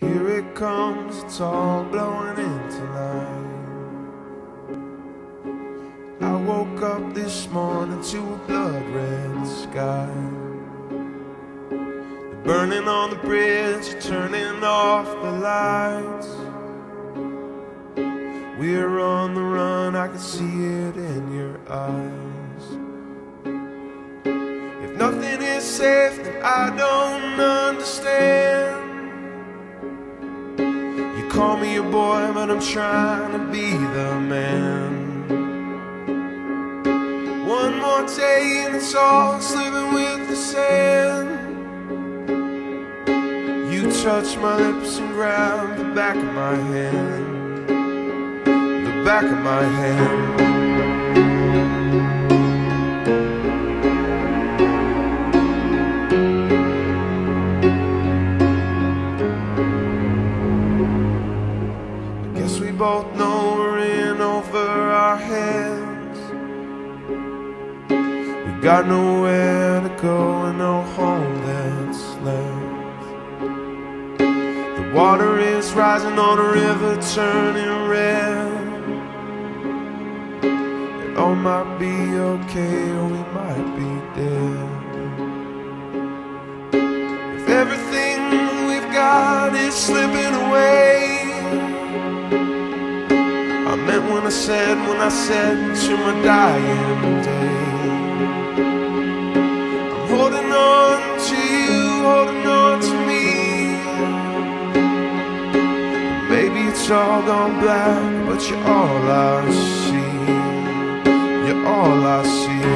Here it comes, it's all blowing into light. I woke up this morning to a blood-red sky. They're burning on the bridge, turning off the lights. We're on the run, I can see it in your eyes. If nothing is safe, then I don't understand. You call me a boy, but I'm trying to be the man. One more day and it's all slipping with the sand. You touch my lips and grab the back of my hand, the back of my hand. I guess we both know we're in over our heads. Got nowhere to go and no home that's left. The water is rising on a river turning red. It all might be okay or we might be dead. If everything we've got is slipping away, I meant when I said to my dying day. Holding on to you, holding on to me. Maybe it's all gone black, but you're all I see. You're all I see.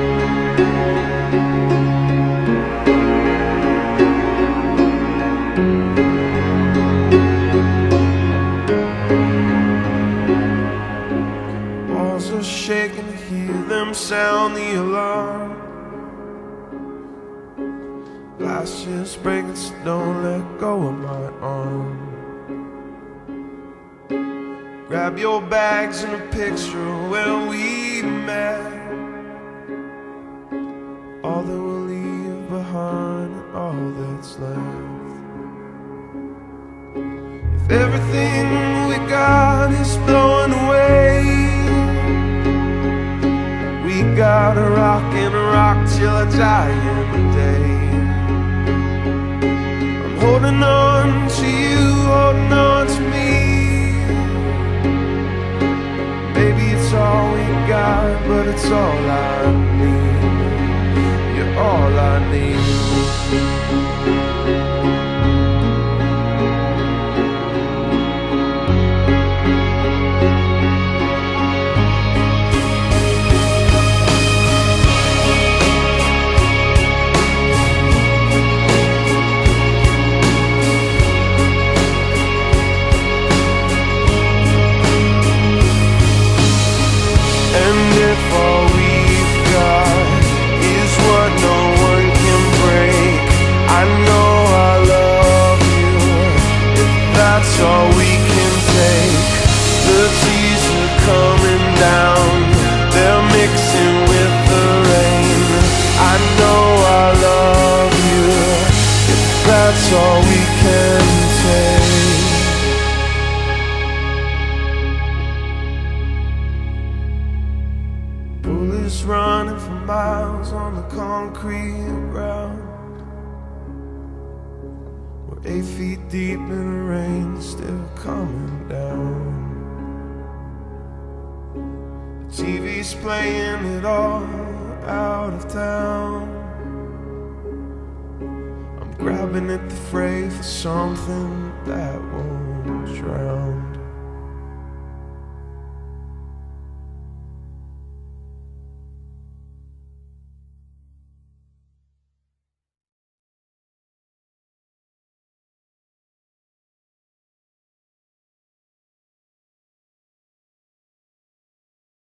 Walls are shaking to hear them sound the alarm. Glass is breaking, so don't let go of my arm. Grab your bags and a picture of where we met. All that we'll leave behind and all that's left. If everything we got is blowing away, we gotta rock and rock till I die in the day. Holding on to you, holding on to me. Maybe it's all we got, but it's all I need. You're all I need. If all we've got is what no one can break, I know I love you. If that's all we can take, the tears are coming down, they're mixing with the rain. I know I love you. If that's all we can take. Bullets running for miles on the concrete ground. We're 8 feet deep in the rain, still coming down. The TV's playing it all out of town. I'm grabbing at the fray for something that won't drown.